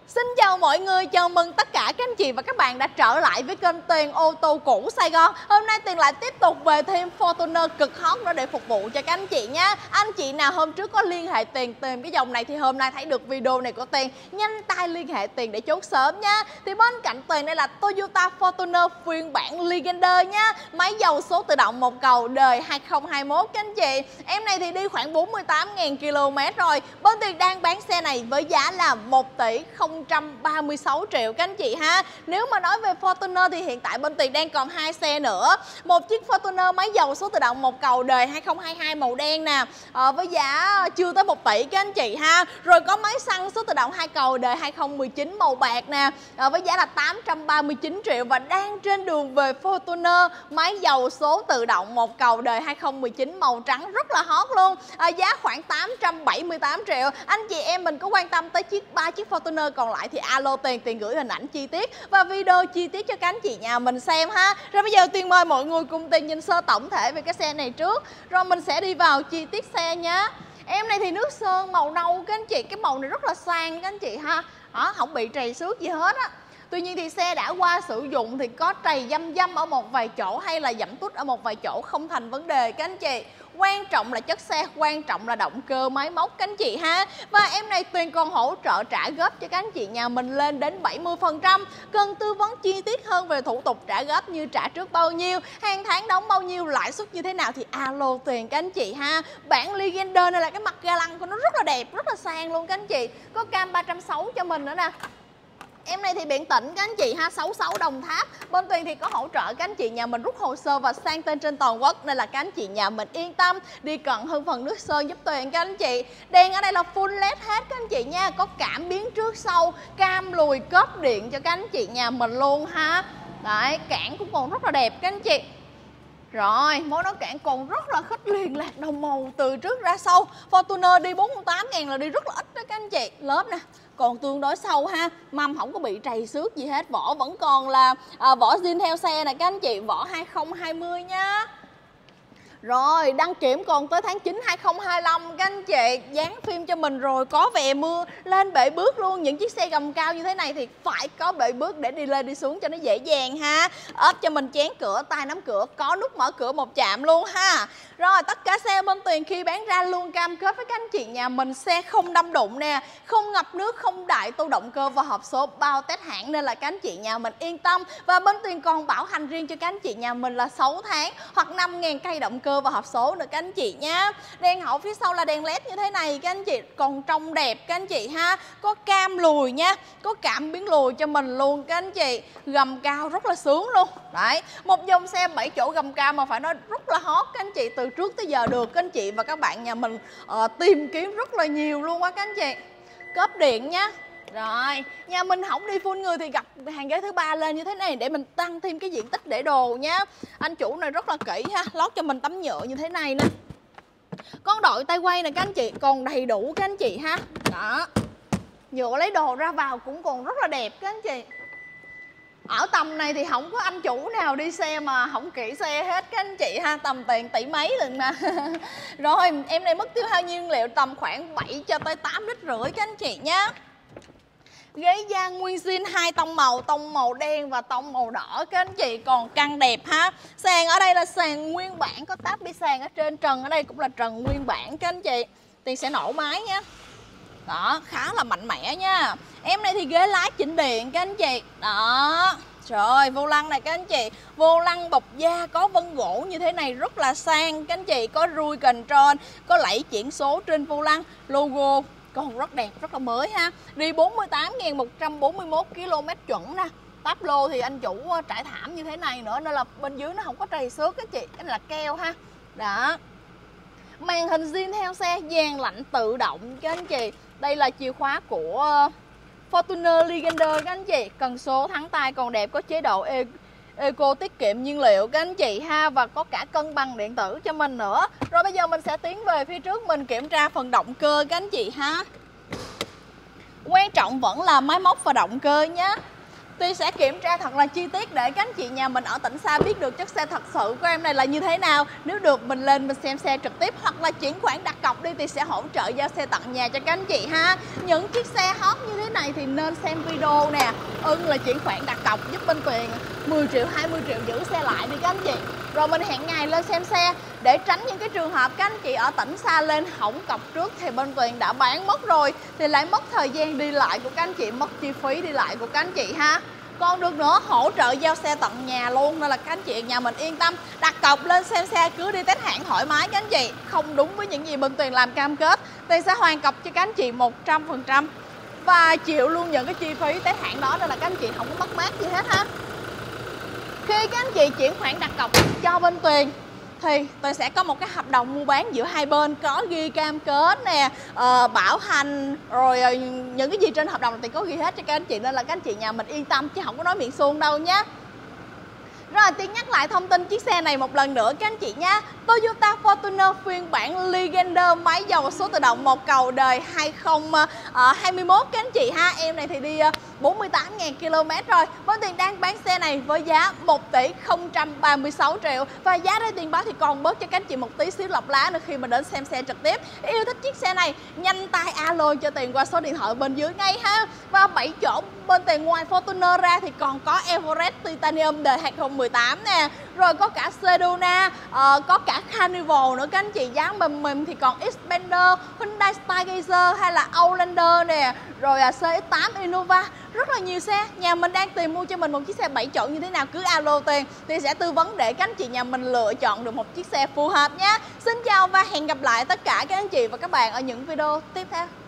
Xin chào mọi người, chào mừng tất cả các anh chị và các bạn đã trở lại với kênh Tuyền ô tô cũ Sài Gòn. Hôm nay Tuyền lại tiếp tục về thêm Fortuner cực hot nữa để phục vụ cho các anh chị nha. Anh chị nào hôm trước có liên hệ Tuyền tìm cái dòng này thì hôm nay thấy được video này của Tuyền, nhanh tay liên hệ Tuyền để chốt sớm nha. Thì bên cạnh Tuyền đây là Toyota Fortuner phiên bản Legender nha. Máy dầu số tự động một cầu đời 2021 các anh chị. Em này thì đi khoảng 48.000 km rồi. Bên Tuyền đang bán xe này với giá là 1 tỷ 036 triệu các anh chị ha. Nếu mà nói về Fortuner thì hiện tại bên Tuyền đang còn 2 xe nữa. Một chiếc Fortuner máy dầu số tự động một cầu đời 2022 màu đen nè, với giá chưa tới 1 tỷ các anh chị ha. Rồi có máy xăng số tự động 2 cầu đời 2019 màu bạc nè, với giá là 839 triệu. Và đang trên đường về Fortuner máy dầu số tự động một cầu đời 2019 màu trắng rất là hot luôn, giá khoảng 878 triệu. Anh chị em mình có quan tâm tới ba chiếc Fortuner còn lại thì alo Tuyền gửi hình ảnh chi tiết và video chi tiết cho các anh chị nhà mình xem ha. Rồi bây giờ Tuyền mời mọi người cùng Tuyền nhìn sơ tổng thể về cái xe này trước, rồi mình sẽ đi vào chi tiết xe nhé. Em này thì nước sơn màu nâu các anh chị, cái màu này rất là sang các anh chị ha. Không bị trầy xước gì hết á. Tuy nhiên thì xe đã qua sử dụng thì có trầy dăm ở một vài chỗ hay là dẫm tút ở một vài chỗ không thành vấn đề các anh chị. Quan trọng là chất xe, quan trọng là động cơ máy móc các anh chị ha. Và em này Tuyền còn hỗ trợ trả góp cho các anh chị nhà mình lên đến 70%. Cần tư vấn chi tiết hơn về thủ tục trả góp như trả trước bao nhiêu, hàng tháng đóng bao nhiêu, lãi suất như thế nào thì alo Tuyền các anh chị ha. Bản Legender này là cái mặt ga lăng của nó rất là đẹp, rất là sang luôn các anh chị. Có cam 360 cho mình nữa nè. Em này thì biển tĩnh các anh chị ha, 66 Đồng Tháp. Bên Tuyền thì có hỗ trợ các anh chị nhà mình rút hồ sơ và sang tên trên toàn quốc, nên là các anh chị nhà mình yên tâm đi cận hơn phần nước sơn giúp Tuyền các anh chị. Đèn ở đây là full led hết các anh chị nha, có cảm biến trước sau, cam lùi, cốp điện cho các anh chị nhà mình luôn ha. Đấy, cản cũng còn rất là đẹp các anh chị. Rồi, mối nói cản còn rất là khích liền lạc đồng màu từ trước ra sau. Fortuner đi 48.000 là đi rất là ít đó các anh chị. Lớp nè còn tương đối sâu ha, mâm không có bị trầy xước gì hết, vỏ vẫn còn là vỏ zin theo xe này các anh chị, vỏ 2020 nha. Rồi, đăng kiểm còn tới tháng 9 2025 các anh chị. Dán phim cho mình rồi, có vè mưa, lên bệ bước luôn. Những chiếc xe gầm cao như thế này thì phải có bệ bước để đi lên đi xuống cho nó dễ dàng ha. Ốp cho mình chén cửa, tay nắm cửa, có nút mở cửa một chạm luôn ha. Rồi, tất cả xe bên Tuyền khi bán ra luôn cam kết với các anh chị nhà mình xe không đâm đụng nè, không ngập nước, không đại tu động cơ và hộp số bao test hãng, nên là các anh chị nhà mình yên tâm. Và bên Tuyền còn bảo hành riêng cho các anh chị nhà mình là 6 tháng hoặc 5.000 cây động cơ và hộp số nữa các anh chị nha. Đèn hậu phía sau là đèn led như thế này các anh chị, còn trông đẹp các anh chị ha. Có cam lùi nha, có cảm biến lùi cho mình luôn các anh chị. Gầm cao rất là sướng luôn. Đấy, một dòng xe 7 chỗ gầm cao mà phải nói rất là hot các anh chị, từ trước tới giờ được các anh chị và các bạn nhà mình tìm kiếm rất là nhiều luôn á các anh chị. Cốp điện nhá. Rồi, nhà mình không đi full người thì gặp hàng ghế thứ ba lên như thế này để mình tăng thêm cái diện tích để đồ nhá. Anh chủ này rất là kỹ ha, lót cho mình tấm nhựa như thế này nè. Con đội tay quay này các anh chị còn đầy đủ các anh chị ha. Đó, nhựa lấy đồ ra vào cũng còn rất là đẹp các anh chị. Ở tầm này thì không có anh chủ nào đi xe mà không kỹ xe hết các anh chị ha, tầm tiền tỷ mấy lần mà. Rồi, em này mất tiêu hao nhiên liệu tầm khoảng 7 cho tới 8,5 lít các anh chị nhé. Ghế da nguyên zin 2 tông màu đen và tông màu đỏ các anh chị, còn căng đẹp ha. Sàn ở đây là sàn nguyên bản, có táp bi sàn ở trên, trần ở đây cũng là trần nguyên bản các anh chị. Tuyền sẽ nổ máy nha. Đó, khá là mạnh mẽ nha. Em này thì ghế lái chỉnh điện các anh chị. Đó. Rồi, vô lăng này các anh chị, vô lăng bọc da có vân gỗ như thế này rất là sang các anh chị, có rui control, có lẫy chuyển số trên vô lăng, logo còn rất đẹp, rất là mới ha. Đi 48.141 km chuẩn nè. Táp lô thì anh chủ trải thảm như thế này nữa nên là bên dưới nó không có trầy xước các chị, cái này là keo ha. Đó. Màn hình zin theo xe, dàn lạnh tự động các anh chị. Đây là chìa khóa của Fortuner Legender các anh chị. Cần số thắng tay còn đẹp, có chế độ Eco tiết kiệm nhiên liệu các anh chị ha, và có cả cân bằng điện tử cho mình nữa. Rồi bây giờ mình sẽ tiến về phía trước mình kiểm tra phần động cơ các anh chị ha. Quan trọng vẫn là máy móc và động cơ nhé. Tuy sẽ kiểm tra thật là chi tiết để các anh chị nhà mình ở tỉnh xa biết được chiếc xe thật sự của em này là như thế nào. Nếu được mình lên mình xem xe trực tiếp hoặc là chuyển khoản đặt cọc đi thì sẽ hỗ trợ giao xe tận nhà cho các anh chị ha. Những chiếc xe hot như thế này thì nên xem video nè. Là chuyển khoản đặt cọc giúp bên Tuyền 10 triệu, 20 triệu giữ xe lại đi các anh chị. Rồi mình hẹn ngày lên xem xe để tránh những cái trường hợp các anh chị ở tỉnh xa lên hỏng cọc trước thì bên Tuyền đã bán mất rồi thì lại mất thời gian đi lại của các anh chị, mất chi phí đi lại của các anh chị ha. Còn được nữa hỗ trợ giao xe tận nhà luôn nên là các anh chị nhà mình yên tâm đặt cọc lên xem xe cứ đi test hãng thoải mái các anh chị. Không đúng với những gì bên Tuyền làm cam kết, Tuyền sẽ hoàn cọc cho các anh chị 100% và chịu luôn những cái chi phí test hãng đó nên là các anh chị không có mất mát gì hết ha. Khi các anh chị chuyển khoản đặt cọc cho bên Tuyền thì Tuyền sẽ có một cái hợp đồng mua bán giữa hai bên có ghi cam kết nè, bảo hành rồi những cái gì trên hợp đồng thì có ghi hết cho các anh chị nên là các anh chị nhà mình yên tâm chứ không có nói miệng suông đâu nhé. Rồi Tiên nhắc lại thông tin chiếc xe này một lần nữa các anh chị nha. Toyota Fortuner phiên bản Legender máy dầu số tự động một cầu đời 2021 các anh chị ha. Em này thì đi 48.000 km rồi. Bên Tuyền đang bán xe này với giá 1 tỷ 036 triệu và giá đây Tuyền báo thì còn bớt cho các anh chị một tí xíu lọc lá nữa khi mà đến xem xe trực tiếp. Yêu thích chiếc xe này nhanh tay alo cho Tuyền qua số điện thoại bên dưới ngay ha. Và 7 chỗ bên Tuyền ngoài Fortuner ra thì còn có Everest Titanium đời 2018 nè, rồi có cả Sedona, có cả Carnival nữa các anh chị. Giá mềm thì còn Xpander, Hyundai Stargazer hay là Outlander nè, rồi CX-8 Innova. Rất là nhiều xe. Nhà mình đang tìm mua cho mình một chiếc xe 7 chỗ như thế nào cứ alo Tuyền thì sẽ tư vấn để các anh chị nhà mình lựa chọn được một chiếc xe phù hợp nhé. Xin chào và hẹn gặp lại tất cả các anh chị và các bạn ở những video tiếp theo.